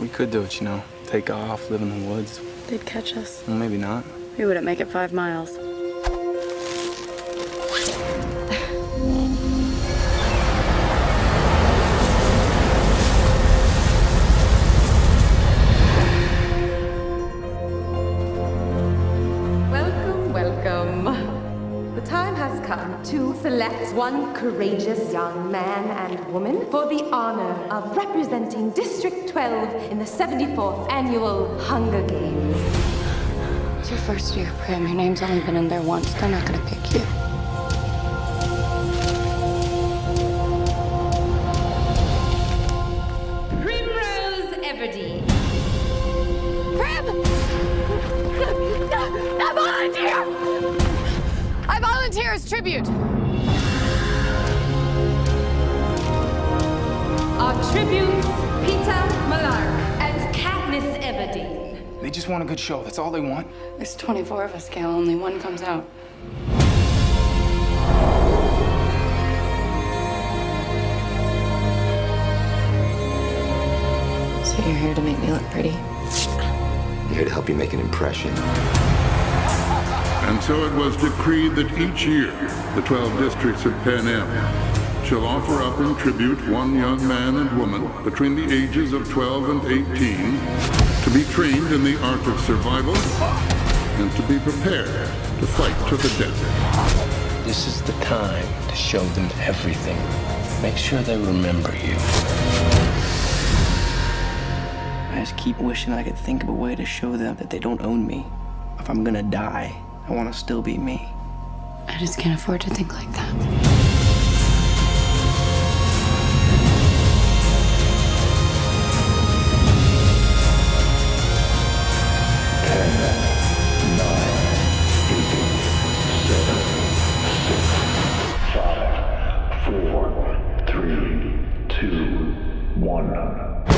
We could do it, you know. Take off, live in the woods. They'd catch us. Well, maybe not. We wouldn't make it 5 miles. Welcome, welcome. The time has come to select one courageous young man and woman for the honor of representing District 12 in the 74th Annual Hunger Games. It's your first year, Prim. Your name's only been in there once. They're not gonna pick you. Everdeen. Prim! I volunteer! I volunteer as tribute. Our tributes, Peter Malark and Katniss Everdeen. They just want a good show. That's all they want. There's 24 of us, Gail. Only one comes out. So you're here to make me look pretty? I'm here to help you make an impression. And so it was decreed that each year, the 12 districts of Panem shall offer up in tribute one young man and woman between the ages of 12 and 18 to be trained in the art of survival and to be prepared to fight to the death. This is the time to show them everything. Make sure they remember you. I just keep wishing that I could think of a way to show them that they don't own me. If I'm gonna die, I want to still be me. I just can't afford to think like that. 10, 9, 8, 7, 6, 5, 4, 3, 2, 1.